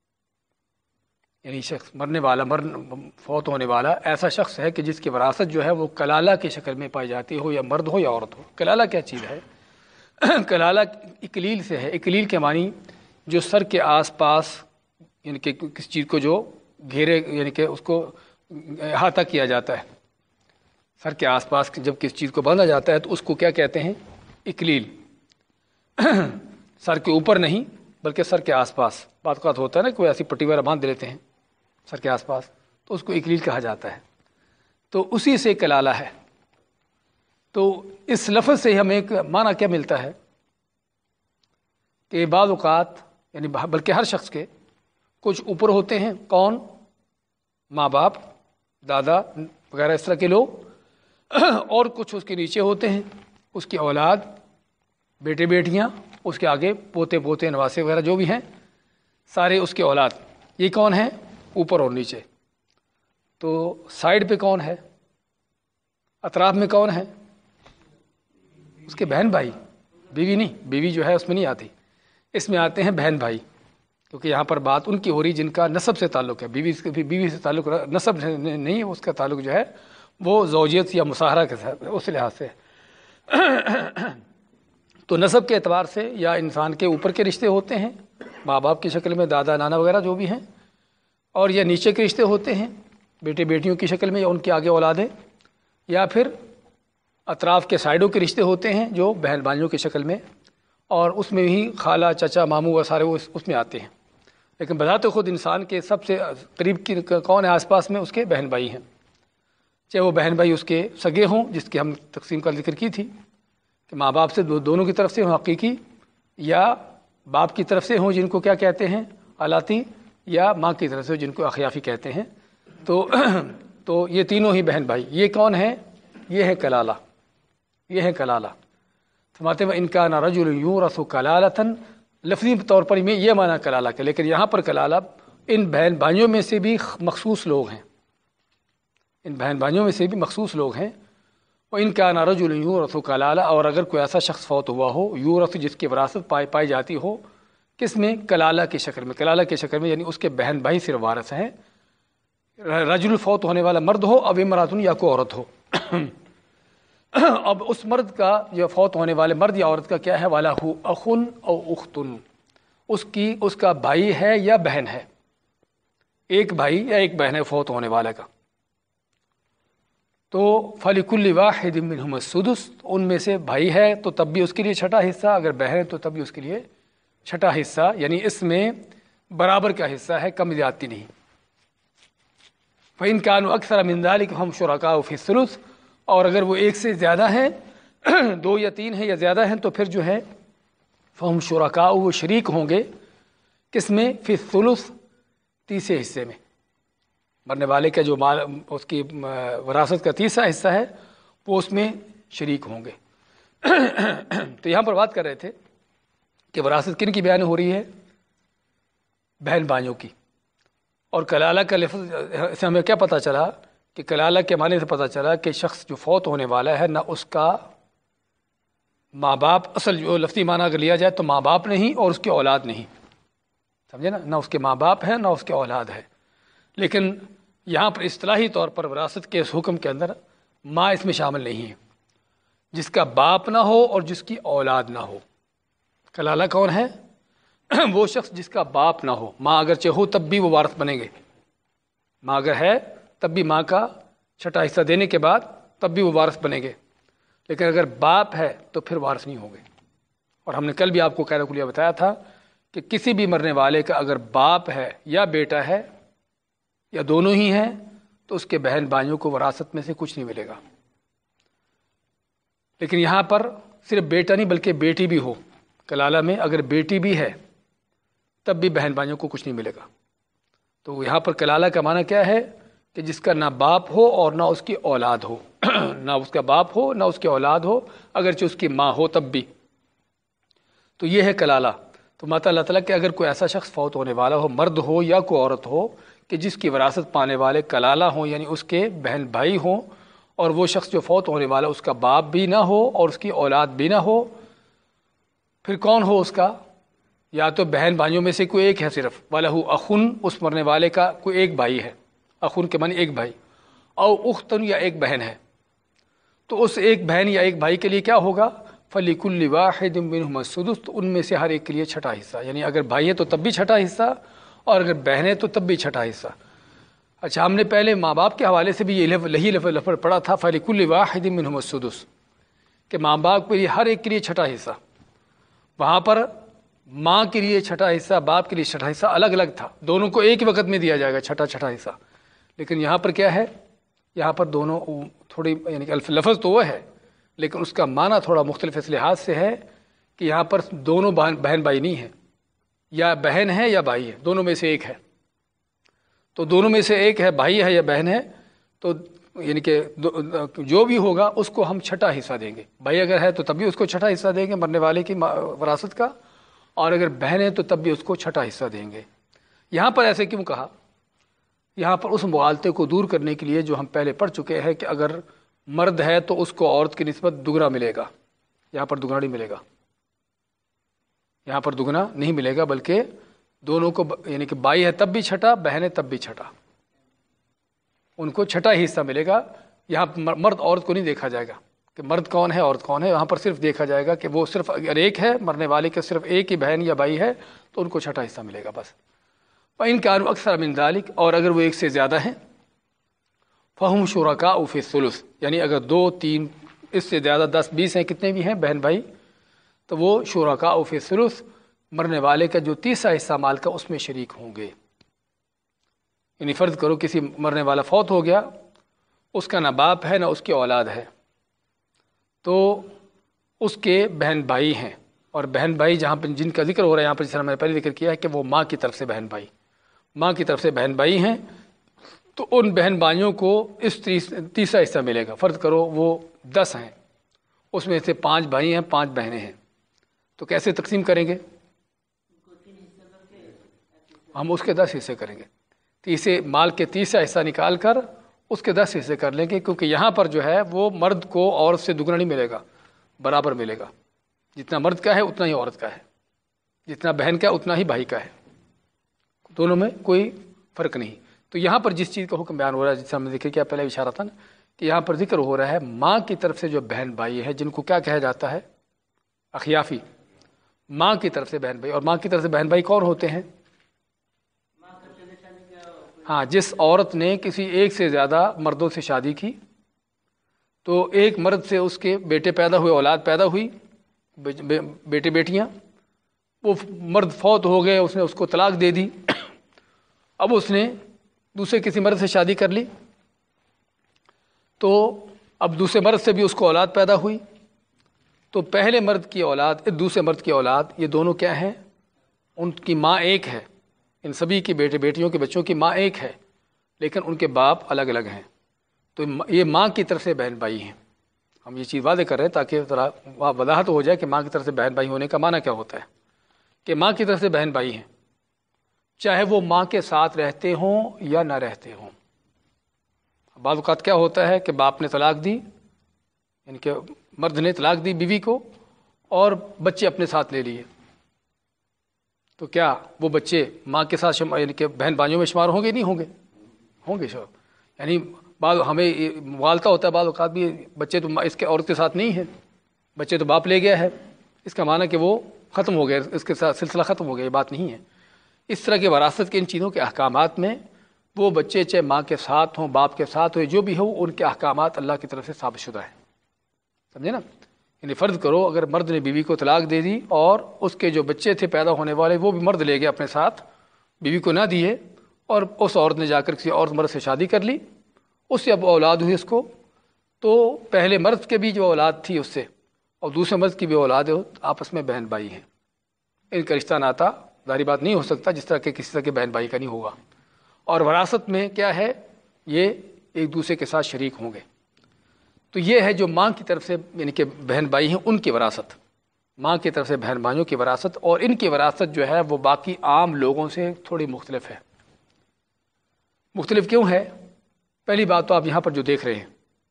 یعنی شخص مرنے والا فوت ہونے والا ایسا شخص ہے کہ جس کی وراثت جو ہے وہ کلالہ کی شکل میں پائی جاتی ہو، یا مرد ہو یا عورت ہو۔ کلالہ کیا چیز ہے؟ کلالہ اکلیل سے ہے۔ اکلیل کے معنی جو سر کے آس پاس، یعنی کہ کسی چیز کو جو گھیرے، یعنی کہ اس کو احاطہ کیا جاتا ہے، سر کے آس پاس جب کسی چیز کو باندھا جاتا ہے تو اس کو کیا کہتے ہیں؟ اکلیل۔ سر کے اوپر نہیں بلکہ سر کے آس پاس، بعض اوقات ہوتا ہے نا کوئی ایسی پٹی وغیرہ باندھ دیتے ہیں سر کے آس پاس، تو اس کو اکلیل کہا جاتا ہے، تو اسی سے کلالہ ہے۔ تو اس لفظ سے ہمیں ایک معنی کیا ملتا ہے کہ بعض اوقات، یعنی بلکہ ہر شخص کے کچھ اوپر ہوتے ہیں، کون؟ ماں باپ، دادا وغیرہ اس طرح کے لوگ، اور کچھ اس کے نیچے ہوتے ہیں، اس کی اولاد، بیٹے بیٹیاں، اس کے آگے پوتے پوتے نواسے وغیرہ جو بھی ہیں، سارے اس کے اولاد۔ یہ کون ہیں؟ اوپر اور نیچے۔ تو سائڈ پہ کون ہے؟ اطراف میں کون ہے؟ اس کے بہن بھائی، بیوی نہیں، بیوی جو ہے اس میں نہیں آتی، اس میں آتے ہیں بہن بھائی، کیونکہ یہاں پر بات ان کی ہو رہی جن کا نسب سے تعلق ہے۔ بیوی سے تعلق نسب نہیں ہے، اس کا تعلق جو ہے وہ زوجیت یا مصاہرہ کے ساتھ، اس لحاظ سے۔ تو نسب کے اعتبار سے یا انسان کے اوپر کے رشتے ہوتے ہیں، ماں باپ کی شکل میں دادا نانا وغیرہ جو بھی ہیں، اور یا نیچے کے رشتے ہوتے ہیں بیٹے بیٹیوں کی شکل میں یا ان کے آگے اولادیں، یا پھر اطراف کے سائڈوں کے رشتے ہوتے ہیں جو بہن بھائیوں کی شکل میں، اور اس میں بھی خالہ چچا ماموں وہ سارے اس میں آتے ہیں۔ لیکن بذات خود انسان کے سب سے قریب کی کون ہے آس پاس میں؟ اس کے بہن بھائی ہیں، چاہے وہ بہن بھائی اس کے سگے ہوں، جس کی ہم تقسیم کا ذکر کی تھی کہ ماں باپ سے دونوں کی طرف سے ہوں حقیقی، یا باپ کی طرف سے ہوں جن کو کیا کہتے ہیں؟ الاتی، یا ماں کی طرف سے جن کو اخیافی کہتے ہیں۔ تو یہ تینوں ہی بہن بھائی، یہ کون ہیں؟ یہ ہے کلالہ، یہ ہے کلالہ۔ فرماتے ہیں ان کان رجل یورث کلالۃ، لفظی طور پر میں یہ معنی کلالہ کا، لیکن یہاں پر کلالہ ان بہن بھائیوں میں سے بھی مخصوص لوگ ہیں، ان بہن بھائیوں میں سے بھی مخصوص لوگ ہیں۔ وَإِن كَانَ رَجُلٌ يُورَثُ کلالہ، اور اگر کوئی ایسا شخص فوت ہوا ہو، یورث جس کی وراثت پائی جاتی ہو، کس میں؟ کلالہ کی شکل میں۔ کلالہ کی شکل میں یعنی اس کے بہن بھائی صرف وارث ہیں، رجل فوت ہونے والا مرد ہو، اب امراتن یا کوئی عورت ہو۔ اب اس مرد کا، جو فوت ہونے والے مرد یا عورت کا کیا ہے؟ وَلَهُ أَخٌ أَوْ أُخْتٌ، اس کا بھائی ہے یا بہن ہے، ایک بھائی یا ایک بہن ہے فوت ہونے والے کا۔ تو فَلِكُلِّ وَاحِدٍ مِّنْهُمُ السُّدُسُ، ان میں سے بھائی ہے تو تب بھی اس کے لیے چھٹا حصہ، اگر بہن ہے تو تب بھی اس کے لیے چھٹا حصہ، یعنی اس میں برابر کا حصہ ہے، کم زیادتی نہیں۔ فَإِن كَانُوا أَكْثَرَ مِن ذَلِكَ فَهُمْ شُرَكَاءُ فِي الثُّلُثِ، اور اگر وہ ایک سے زیادہ ہیں، دو یا تین ہیں یا زیادہ ہیں، تو پھر جو ہے فَهُمْ شُرَكَاءُ، وہ شریک ہوں گے کس میں؟ فی الثلث، تیسرے حصے میں۔ مرنے والے کا جو مال، اس کی وراثت کا تیسرا حصہ ہے، وہ اس میں شریک ہوں گے۔ تو یہاں پر بات کر رہے تھے کہ وراثت کن کی بیان ہو رہی ہے؟ بہن بھائیوں کی۔ اور کلالہ کا لفظ سے ہمیں کیا پتہ چلا کہ کلالہ کے معنی سے پتہ چلا کہ شخص جو فوت ہونے والا ہے، نہ اس کا ماں باپ، اصل جو لفظی معنی اگر لیا جائے تو ماں باپ نہیں اور اس کی اولاد نہیں، سمجھے نا، نہ اس کے ماں باپ ہے نہ اس کے اولاد ہے۔ لیکن یہاں پر اصطلاحی طور پر وراثت کے اس حکم کے اندر ماں اس میں شامل نہیں ہے، جس کا باپ نہ ہو اور جس کی اولاد نہ ہو۔ کلالہ کون ہے؟ وہ شخص جس کا باپ نہ ہو، ماں اگرچہ ہو تب بھی وہ وارث بنیں گے، ماں اگر ہے تب بھی ماں کا چھٹا حصہ دینے کے بعد تب بھی وہ وارث بنیں گے، لیکن اگر باپ ہے تو پھر وارث نہیں ہوں گے۔ اور ہم نے کل بھی آپ کو قاعدہ کلیہ بتایا تھا کہ کسی بھی مرنے والے کا اگر باپ ہے یا بیٹا ہے یا دونوں ہی ہیں تو اس کے بہن بھائیوں کو وراثت میں سے کچھ نہیں ملے گا۔ لیکن یہاں پر صرف بیٹا نہیں بلکہ بیٹی بھی ہو، کلالہ میں اگر بیٹی بھی ہے تب بھی بہن بھائیوں کو کچھ نہیں ملے گا۔ تو یہاں پر کلالہ کا معنی کیا ہے کہ جس کا نہ باپ ہو اور نہ اس کی اولاد ہو، نہ اس کا باپ ہو نہ اس کی اولاد ہو، اگرچہ اس کی ماں ہو تب بھی۔ تو یہ ہے کلالہ۔ تو ماتا اللہ تعالیٰ کہ اگر کوئی ایسا شخص فوت ہونے والا ہو، مرد ہو یا کوئی عورت ہو، کہ جس کی وراثت پانے والے کلالہ ہوں، یعنی اس کے بہن بھائی ہوں، اور وہ شخص جو فوت ہونے والا اس کا باپ بھی نہ ہو اور اس کی اولاد بھی نہ ہو، پھر کون ہو اس کا؟ یا تو بہن بھائیوں میں سے کوئی ایک ہے صرف، وَلَهُ أَخٌ، اس مرنے والے کا کوئی ایک بھائی ہے، اخن کے معنی ایک بھائی، او اختن، یا ایک بہن ہے، تو اس ایک بہن یا ایک بھائی کے لیے کیا ہوگا؟ فَلِكُلِّ وَاحِدٍ مِّنْهُمَا السُّدُسُ، تو ان میں سے ہر ایک کے لیے چھٹا حصہ، یعنی اگر بھائی ہے تو تب بھی چھٹا حصہ، اور اگر بہن ہے تو تب بھی چھٹا حصہ۔ اچھا، ہم نے پہلے ماں باپ کے حوالے سے بھی یہ لفظ پڑھا تھا فَلِكُلِّ وَاحِدٍ مِّنْهُمَا السُّدُسُ، کہ ماں باپ کے لیے ہر ایک کے لیے چھٹا حصہ۔ وہاں پر ماں کے لیے چھٹا حصہ، باپ کے لیے چھٹا حصہ الگ الگ تھا، دونوں کو ایک ہی وقت میں دیا جائے گا چھٹا حصہ۔ لیکن یہاں پر کیا ہے؟ یہاں پر دونوں تھوڑی، یعنی کہ لفظ تو وہ ہے لیکن اس کا معنی تھوڑا مختلف اس لحاظ سے ہے کہ یہاں پر دونوں بہن بھائی نہیں ہیں، یا بہن ہے یا بھائی ہے، دونوں میں سے ایک ہے۔ تو دونوں میں سے ایک ہے، بھائی ہے یا بہن ہے، تو یعنی کہ جو بھی ہوگا اس کو ہم چھٹا حصہ دیں گے۔ بھائی اگر ہے تو تب بھی اس کو چھٹا حصہ دیں گے مرنے والے کی وراثت کا، اور اگر بہن ہے تو تب بھی اس کو چھٹا حصہ دیں گے۔ یہاں پر ایسے کیوں کہا؟ یہاں پر اس مغالطے کو دور کرنے کے لیے جو ہم پہلے پڑھ چکے ہیں کہ اگر مرد ہے تو اس کو عورت کی نسبت دگنا ملے گا، یہاں پر دگنا نہیں ملے گا، یہاں پر دگنا نہیں ملے گا، بلکہ دونوں کو، یعنی کہ بھائی ہے تب بھی چھٹا، بہن ہے تب بھی چھٹا، ان کو چھٹا ہی حصہ ملے گا۔ یہاں مرد عورت کو نہیں دیکھا جائے گا کہ مرد کون ہے عورت کون ہے، یہاں پر صرف دیکھا جائے گا کہ وہ صرف اگر ایک ہے مرنے والے کے صرف ایک ہی بہن یا بھائی ہے تو ان کو چھٹا حصہ ملے گا بس۔ فَإِنْ كَانُوا أَكْثَرَ مِنْ ذَلِكَ، اور اگر وہ ایک سے زیادہ ہیں، فَهُمْ شُرَكَاءُ فِي الثُّلُثِ، یعنی اگر 2 3 اس سے زیادہ 10 20 ہیں، کتنے بھی ہیں بہن بھائی، تو وہ شُرَكَاءُ فِي الثُّلُثِ، مرنے والے کا جو تیسرا حصہ مال کا اس میں شریک ہوں گے۔ یعنی فرض کرو کسی مرنے والا فوت ہو گیا، اس کا نہ باپ ہے نہ اس کی اولاد ہے، تو اس کے بہن بھائی ہیں، اور بہن بھائی جہاں پہ جن کا ذکر ہو رہا ہے یہاں پر، جس طرح میں نے پہلے ذکر کیا ہے کہ وہ ماں کی طرف سے بہن بھائی، ماں کی طرف سے بہن بھائی ہیں، تو ان بہن بھائیوں کو اس تیسرا حصہ ملے گا۔ فرض کرو وہ 10 ہیں، اس میں سے 5 بھائی ہیں 5 بہنیں ہیں، تو کیسے تقسیم کریں گے؟ ہم اس کے 10 حصے کریں گے، تیسرے مال کے تیسرا حصہ نکال کر اس کے 10 حصے کر لیں گے، کیونکہ یہاں پر جو ہے وہ مرد کو عورت سے دگنا نہیں ملے گا، برابر ملے گا، جتنا مرد کا ہے اتنا ہی عورت کا ہے، جتنا بہن کا ہے اتنا ہی بھائی کا ہے، دونوں میں کوئی فرق نہیں۔ تو یہاں پر جس چیز کا حکم بیان ہو رہا ہے، جس سے ہم نے ذکر کیا پہلے اشارہ تھا نا، کہ یہاں پر ذکر ہو رہا ہے ماں کی طرف سے جو بہن بھائی ہیں، جن کو کیا کہا جاتا ہے؟ اخیافی، ماں کی طرف سے بہن بھائی۔ اور ماں کی طرف سے بہن بھائی کون ہوتے ہیں؟ ہاں، جس عورت نے کسی ایک سے زیادہ مردوں سے شادی کی، تو ایک مرد سے اس کے بیٹے پیدا ہوئے، اولاد پیدا ہوئی، بیٹے بیٹیاں، وہ مرد فوت ہو گئے، اس نے اس کو طلاق دے دی، اب اس نے دوسرے کسی مرد سے شادی کر لی، تو اب دوسرے مرد سے بھی اس کو اولاد پیدا ہوئی، تو پہلے مرد کی اولاد دوسرے مرد کی اولاد، یہ دونوں کیا ہیں؟ ان کی ماں ایک ہے، ان سبھی کی بیٹے بیٹیوں کے بچوں کی ماں ایک ہے، لیکن ان کے باپ الگ الگ ہیں، تو یہ ماں کی طرف سے بہن بھائی ہیں۔ ہم یہ چیز واضح کر رہے ہیں تاکہ ذرا وضاحت ہو جائے کہ ماں کی طرف سے بہن بھائی ہونے کا معنی کیا ہوتا ہے، کہ ماں کی طرف سے بہن بھائی ہیں، چاہے وہ ماں کے ساتھ رہتے ہوں یا نہ رہتے ہوں۔ بعض اوقات کیا ہوتا ہے کہ باپ نے طلاق دی، یعنی کہ مرد نے طلاق دی بیوی کو، اور بچے اپنے ساتھ لے لیے، تو کیا وہ بچے ماں کے ساتھ یعنی کہ بہن بھائیوں میں شمار ہوں گے؟ نہیں ہوں گے، ہوں گے شو، یعنی بعض ہمیں مغالطہ ہوتا ہے بعض اوقات بھی، بچے تو اس کے عورت کے ساتھ نہیں ہیں، بچے تو باپ لے گیا ہے، اس کا معنی کہ وہ ختم ہو گیا، اس کے ساتھ سلسلہ ختم ہو گیا، یہ بات نہیں ہے۔ اس طرح کے وراثت کے ان چیزوں کے احکامات میں وہ بچے چاہے ماں کے ساتھ ہوں باپ کے ساتھ ہو، جو بھی ہو، ان کے احکامات اللہ کی طرف سے ثابت شدہ ہیں، سمجھے نا؟ یعنی فرض کرو اگر مرد نے بیوی کو طلاق دے دی، اور اس کے جو بچے تھے پیدا ہونے والے وہ بھی مرد لے گئے اپنے ساتھ، بیوی کو نہ دیے، اور اس عورت نے جا کر کسی اور مرد سے شادی کر لی، اس سے اب اولاد ہوئی اس کو، تو پہلے مرد کے بھی جو اولاد تھی اس سے اور دوسرے مرد کی بھی اولاد ہے، آپس میں بہن بھائی ہیں، ان کا رشتہ ناتا ظاہری بات نہیں ہو سکتا جس طرح کہ کسی طرح کے بہن بھائی کا نہیں ہوگا، اور وراثت میں کیا ہے؟ یہ ایک دوسرے کے ساتھ شریک ہوں گے۔ تو یہ ہے جو ماں کی طرف سے یعنی کہ بہن بھائی ہیں ان کی وراثت، ماں کی طرف سے بہن بھائیوں کی وراثت، اور ان کی وراثت جو ہے وہ باقی عام لوگوں سے تھوڑی مختلف ہے۔ مختلف کیوں ہے؟ پہلی بات تو آپ یہاں پر جو دیکھ رہے ہیں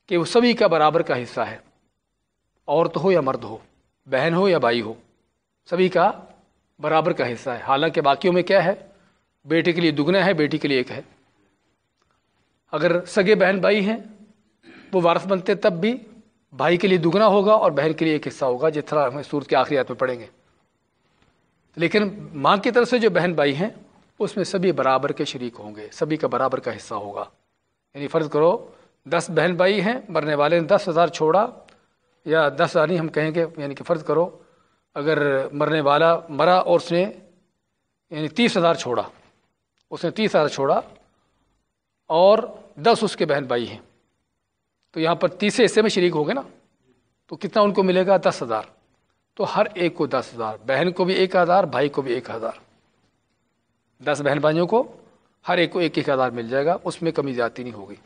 کہ وہ سبھی کا برابر کا حصہ ہے، عورت ہو یا مرد ہو، بہن ہو یا بھائی ہو، سبھی کا برابر کا حصہ ہے۔ حالانکہ باقیوں میں کیا ہے، بیٹے کے لیے دگنا ہے، بیٹی کے لیے ایک ہے۔ اگر سگے بہن بھائی ہیں وہ وارث بنتے تب بھی بھائی کے لیے دگنا ہوگا اور بہن کے لیے ایک حصہ ہوگا، جس طرح ہم سورت کے آخری آیت میں پڑھیں گے۔ لیکن ماں کی طرف سے جو بہن بھائی ہیں اس میں سبھی برابر کے شریک ہوں گے، سبھی کا برابر کا حصہ ہوگا۔ یعنی فرض کرو 10 بہن بھائی ہیں، مرنے والے نے 10,000 چھوڑا، یا 10,000 نہیں ہم کہیں گے، یعنی کہ فرض کرو اگر مرنے والا مرا اور اس نے یعنی 30,000 چھوڑا، اس نے 30,000 چھوڑا اور 10 اس کے بہن بھائی ہیں، تو یہاں پر 30 حصے میں شریک ہو گئے نا، تو کتنا ان کو ملے گا؟ 10,000۔ تو ہر ایک کو 10,000، بہن کو بھی 1,000، بھائی کو بھی 1,000، 10 بہن بھائیوں کو ہر ایک کو 1,000 مل جائے گا، اس میں کمی زیادتی نہیں ہوگی۔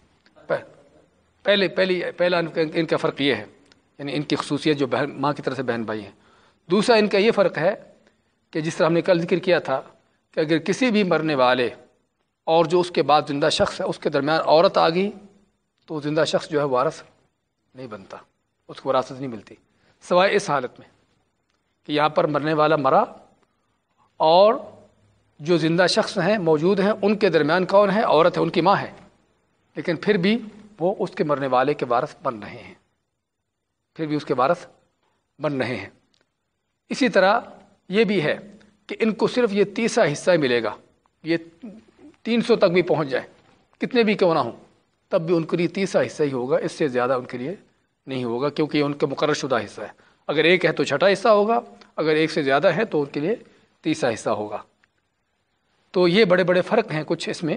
پہلا ان کا فرق یہ ہے، یعنی ان کی خصوصیت جو ماں کی طرف سے بہن بھائی ہیں۔ دوسرا ان کا یہ فرق ہے کہ جس طرح ہم نے کل ذکر کیا تھا کہ اگر کسی بھی مرنے والے اور جو اس کے بعد زندہ شخص ہے اس کے درمیان عورت آ گئی تو زندہ شخص جو ہے وارث نہیں بنتا، اس کو وراثت نہیں ملتی، سوائے اس حالت میں کہ یہاں پر مرنے والا مرا اور جو زندہ شخص ہیں موجود ہیں، ان کے درمیان کون ہے؟ عورت ہے، ان کی ماں ہے، لیکن پھر بھی وہ اس کے مرنے والے کے وارث بن رہے ہیں، پھر بھی اس کے وارث بن رہے ہیں۔ اسی طرح یہ بھی ہے کہ ان کو صرف یہ 30 حصہ ملے گا، یہ 300 تک بھی پہنچ جائے، کتنے بھی کیوں نہ ہوں، تب بھی ان کے لیے 30 حصہ ہی ہوگا، اس سے زیادہ ان کے لیے نہیں ہوگا، کیونکہ یہ ان کا مقرر شدہ حصہ ہے۔ اگر ایک ہے تو چھٹا حصہ ہوگا، اگر ایک سے زیادہ ہے تو ان کے لیے 30 حصہ ہوگا۔ تو یہ بڑے بڑے فرق ہیں کچھ اس میں۔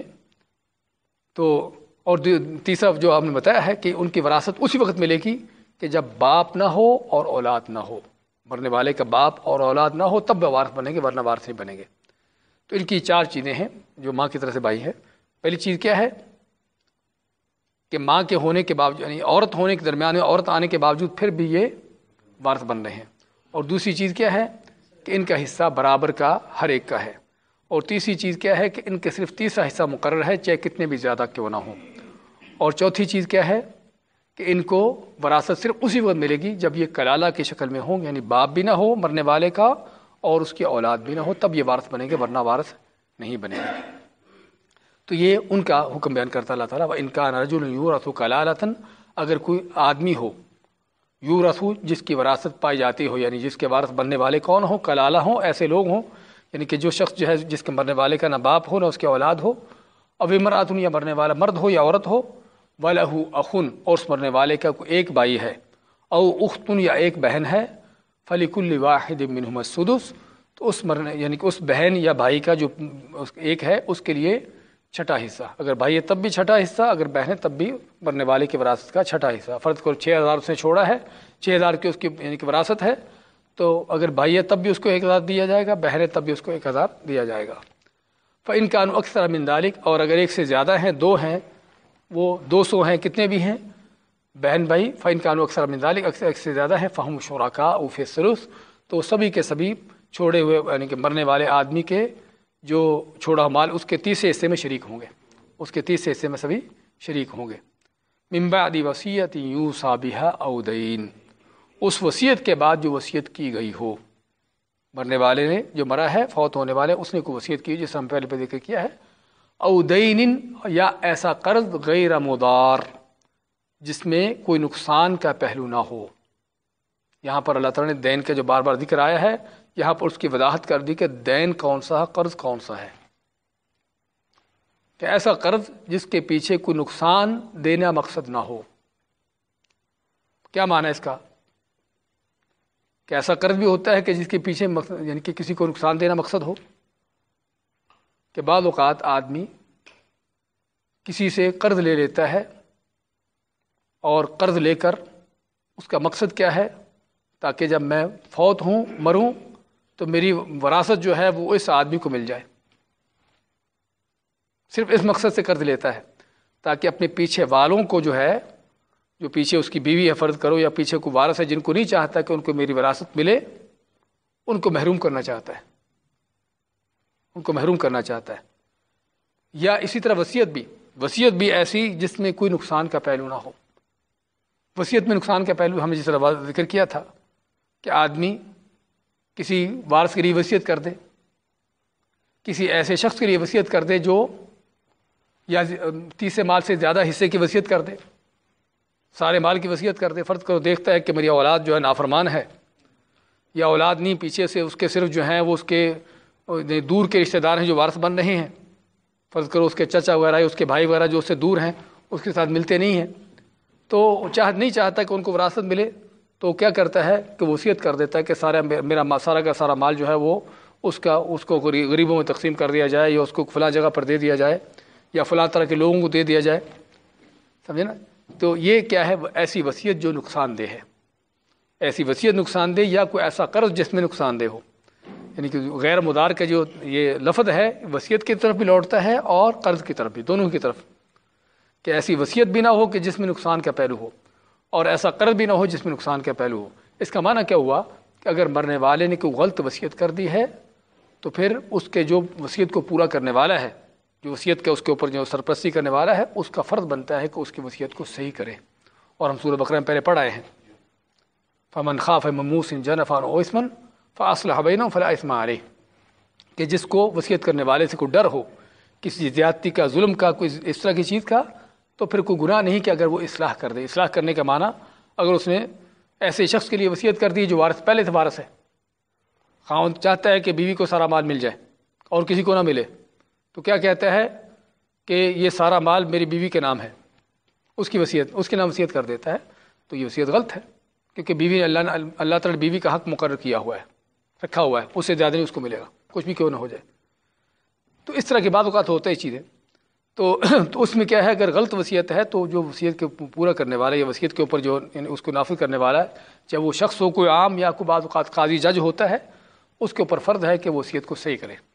تو اور تیسرا جو آپ نے بتایا ہے کہ ان کی وراثت اسی وقت ملے گی کہ جب باپ نہ ہو اور اولاد نہ ہو، مرنے والے کا باپ اور اولاد نہ ہو تب وہ وارث بنیں گے، ورنہ وارث نہیں بنیں گے۔ تو ان کی 4 چیزیں ہیں جو ماں کی طرف سے بھائی ہے۔ پہلی چیز کیا ہے کہ ماں کے ہونے کے باوجود، یعنی عورت ہونے کے درمیان میں عورت آنے کے باوجود پھر بھی یہ وارث بن رہے ہیں۔ اور دوسری چیز کیا ہے کہ ان کا حصہ برابر کا ہر ایک کا ہے۔ اور تیسری چیز کیا ہے کہ ان کے صرف 30 حصہ مقرر ہے، چاہے کتنے بھی زیادہ کیوں نہ ہوں۔ اور چوتھی چیز کیا ہے کہ ان کو وراثت صرف اسی وقت ملے گی جب یہ کلالہ کی شکل میں ہوں، یعنی باپ بھی نہ ہو مرنے والے کا اور اس کی اولاد بھی نہ ہو، تب یہ وارث بنیں گے، ورنہ وارث نہیں بنے گے۔ تو یہ ان کا حکم بیان کرتا اللہ تعالیٰ، وَإِنْ كَانَ رَجُلٌ يُورَثُ كَلَالَةً، اگر کوئی آدمی ہو یورث جس کی وراثت پائی جاتی ہو، یعنی جس کے وارث بننے والے کون ہوں؟ کلالہ ہوں، ایسے لوگ ہوں، یعنی کہ جو شخص جو ہے جس کے مرنے والے کا نہ باپ ہو نہ اس کی اولاد ہو، اب امرأۃ، یا مرنے والا مرد ہو یا عورت ہو، وَلَهُ أَخٌ، اور اس مرنے والے کا ایک بھائی ہے، او اخت، یا ایک بہن ہے، فَلِكُلِّ وَاحِدٍ مِّنْهُمَا السُّدُسُ، تو اس مرنے یعنی کہ اس بہن یا بھائی کا جو ایک ہے اس کے لیے چھٹا حصہ، اگر بھائی ہے تب بھی چھٹا حصہ، اگر بہن ہے تب بھی مرنے والے کی وراثت کا چھٹا حصہ۔ فرض کرو 6,000 اس نے چھوڑا ہے، 6,000 کی اس کی یعنی کہ وراثت ہے، تو اگر بھائی ہے تب بھی اس کو 1,000 دیا جائے گا، بہن ہے تب بھی اس کو 1,000 دیا جائے گا۔ فَإِنْ كَانُوا أَكْثَرَ مِنْ ذَلِكَ، اور اگر ایک سے زیادہ ہیں، 2 ہیں، وہ 200 ہیں، کتنے بھی ہیں بہن بھائی، فَإِنْ كَانُوا أَكْثَرَ مِنْ ذَلِكَ، اکثر ایک سے زیادہ ہیں، فَهُمْ شُرَكَاءُ فِي الثُّلُثِ، تو سبھی کے سبھی چھوڑے ہوئے یعنی کہ مرنے والے آدمی کے جو چھوڑا مال اس کے 30 حصے میں شریک ہوں گے، اس کے 30 حصے میں سبھی شریک ہوں گے۔ مِن بَعْدِ وَصِيَّةٍ يُوصَىٰ بِهَا أَوْ دَيْنٍ، اس وصیت کے بعد جو وصیت کی گئی ہو، مرنے والے نے جو مرا ہے فوت ہونے والے اس نے کوئی وصیت کی جیسے ہم پہلے پہ ذکر کیا ہے، او دین، یا ایسا قرض غیر مضار جس میں کوئی نقصان کا پہلو نہ ہو۔ یہاں پر اللہ تعالیٰ نے دین کا جو بار بار ذکر آیا ہے، یہاں پر اس کی وضاحت کر دی کہ دین کون سا ہے، قرض کون سا ہے، کہ ایسا قرض جس کے پیچھے کوئی نقصان دینا مقصد نہ ہو۔ کیا معنی ہے اس کا؟ کہ ایسا قرض بھی ہوتا ہے کہ جس کے پیچھے یعنی کہ کسی کو نقصان دینا مقصد ہو، کہ بعض اوقات آدمی کسی سے قرض لے لیتا ہے اور قرض لے کر اس کا مقصد کیا ہے، تاکہ جب میں فوت ہوں مروں تو میری وراثت جو ہے وہ اس آدمی کو مل جائے، صرف اس مقصد سے قرض لیتا ہے تاکہ اپنے پیچھے والوں کو جو ہے، جو پیچھے اس کی بیوی ہے فرض کرو، یا پیچھے کوئی وارث ہے جن کو نہیں چاہتا کہ ان کو میری وراثت ملے، ان کو محروم کرنا چاہتا ہے، ان کو محروم کرنا چاہتا ہے۔ یا اسی طرح وصیت بھی ایسی جس میں کوئی نقصان کا پہلو نہ ہو، وصیت میں نقصان کا پہلو ہم نے جس طرح ذکر کیا تھا کہ آدمی کسی وارث کے لیے وصیت کر دے، کسی ایسے شخص کے لیے وصیت کر دے جو یا تیسرے مال سے زیادہ حصے کی وصیت کر دے، سارے مال کی وصیت کر دے، فرض کرو دیکھتا ہے کہ میری اولاد جو ہے نافرمان ہے، یا اولاد نہیں پیچھے سے اس کے صرف جو ہیں وہ اس کے دور کے رشتہ دار ہیں جو وارث بن رہے ہیں، فرض کرو اس کے چچا وغیرہ یا اس کے بھائی وغیرہ جو اس سے دور ہیں اس کے ساتھ ملتے نہیں ہیں، تو نہیں چاہتا کہ ان کو وراثت ملے، تو کیا کرتا ہے کہ وصیت کر دیتا ہے کہ میرا سارا کا سارا مال جو ہے وہ اس کو غریبوں میں تقسیم کر دیا جائے، یا اس کو فلاں جگہ پر دے دیا جائے، یا فلاں طرح کے لوگوں کو دے دیا جائے، سمجھے نا؟ تو یہ کیا ہے؟ ایسی وصیت جو نقصان دہ ہے، ایسی وصیت نقصان دہ، یا کوئی ایسا قرض جس میں نقصان دہ ہو، یعنی کہ غیر مدار کا جو یہ لفظ ہے وصیت کی طرف بھی لوٹتا ہے اور قرض کی طرف بھی، دونوں کی طرف، کہ ایسی وصیت بھی نہ ہو کہ جس میں نقصان کا پہلو ہو، اور ایسا قرض بھی نہ ہو جس میں نقصان کا پہلو ہو۔ اس کا معنی کیا ہوا کہ اگر مرنے والے نے کوئی غلط وصیت کر دی ہے تو پھر اس کے جو وصیت کو پورا کرنے والا ہے، جو وصیت کا اس کے اوپر جو سرپرستی کرنے والا ہے، اس کا فرض بنتا ہے کہ اس کی وصیت کو صحیح کرے، اور ہم سورہ بقرہ میں پہلے پڑھ آئے ہیں فمن خاف من موص جنفا او اثما فاصلح بینہم فلا اثم علیہ، کہ جس کو وصیت کرنے والے سے کوئی ڈر ہو کسی زیادتی کا، ظلم کا، کوئی اس طرح کی چیز کا، تو پھر کوئی گناہ نہیں کہ اگر وہ اصلاح کر دے۔ اصلاح کرنے کا معنی اگر اس نے ایسے شخص کے لیے وصیت کر دی جو وارث پہلے سے وارث ہے، خاوند چاہتا ہے کہ بیوی کو سارا مال مل جائے اور کسی کو نہ ملے، تو کیا کہتا ہے کہ یہ سارا مال میری بیوی کے نام ہے، اس کی وصیت اس کے نام وصیت کر دیتا ہے، تو یہ وصیت غلط ہے، کیونکہ بیوی اللہ تعالی بیوی کا حق مقرر کیا ہوا ہے، رکھا ہوا ہے، اس سے زیادہ نہیں اس کو ملے گا، کچھ بھی کیوں نہ ہو جائے۔ تو اس طرح کے بعض اوقات ہوتا ہے چیزیں، تو اس میں کیا ہے، اگر غلط وصیت ہے تو جو وصیت کے پورا کرنے والا یا وصیت کے اوپر جو یعنی اس کو نافذ کرنے والا ہے، چاہے وہ شخص ہو، کوئی عام، یا کوئی بعض اوقات قاضی جج ہوتا ہے، اس کے اوپر فرض ہے کہ وہ وصیت کو صحیح کرے،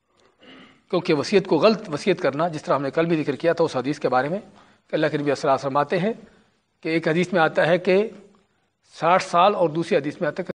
کیونکہ وصیت کو غلط وصیت کرنا، جس طرح ہم نے کل بھی ذکر کیا تھا اس حدیث کے بارے میں کہ اللہ کے نبی صلی اللہ علیہ وسلم فرماتے ہیں کہ ایک حدیث میں آتا ہے کہ 60 سال، اور دوسری حدیث میں آتا ہے کہ